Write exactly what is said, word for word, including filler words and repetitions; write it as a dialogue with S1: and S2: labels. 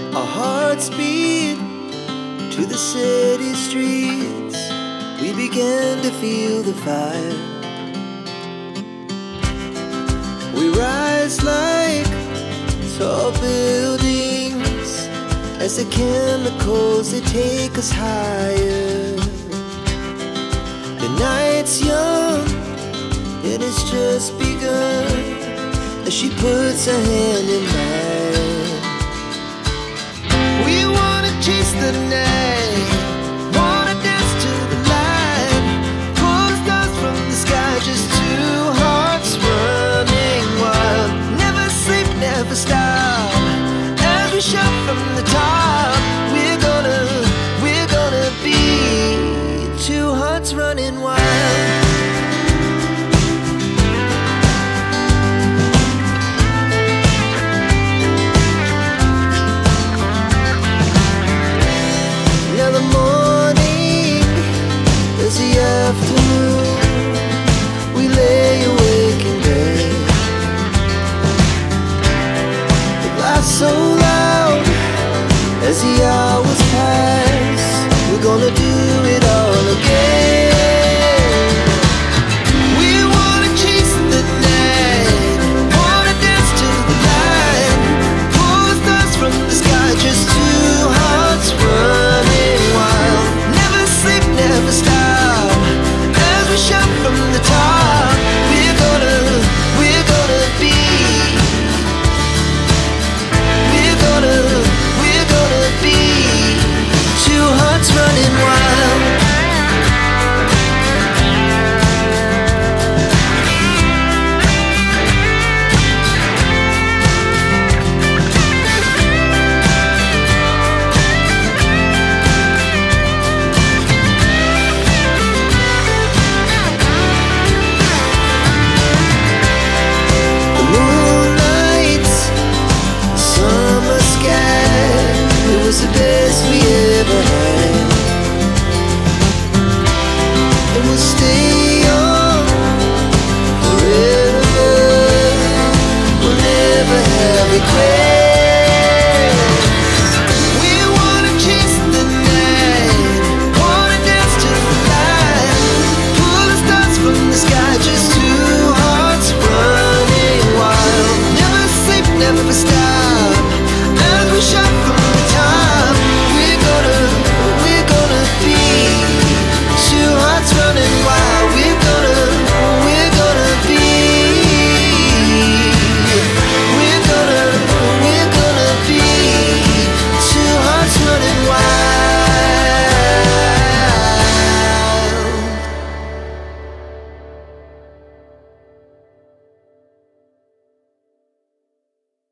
S1: Our hearts beat to the city streets. We began to feel the fire. We rise like tall buildings as the chemicals, they take us higher. The night's young and it's just begun as she puts her hand in mine. We wanna chase the night, wanna dance to the light, pull the stars from the sky, just two hearts running wild. Never sleep, never stop, as we shout from the top. We're gonna, we're gonna be two hearts running wild. Now the morning is the afternoon. We lay awake in bed. It laughs so loud as the hours pass. We're gonna do